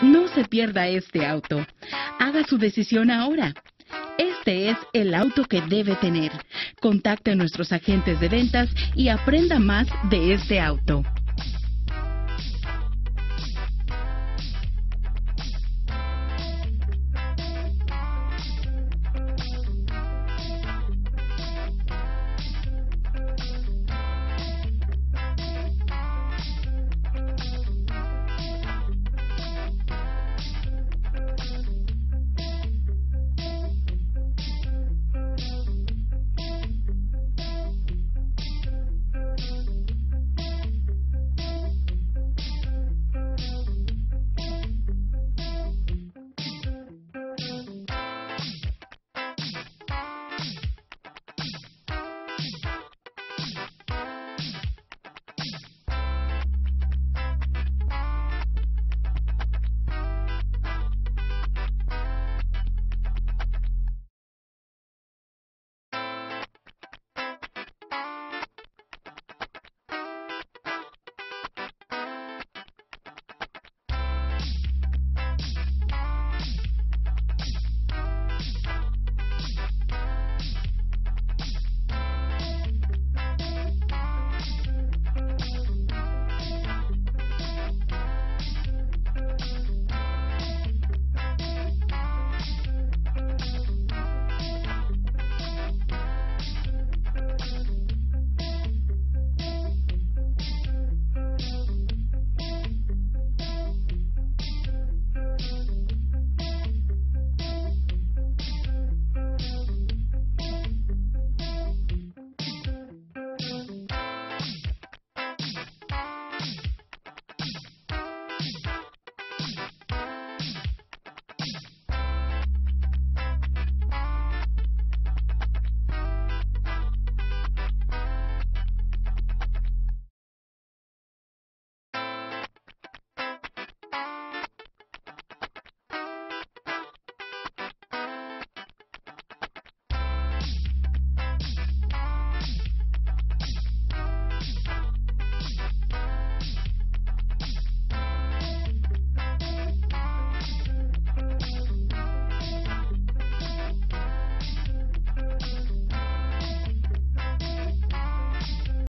No se pierda este auto. Haga su decisión ahora. Este es el auto que debe tener. Contacte a nuestros agentes de ventas y aprenda más de este auto.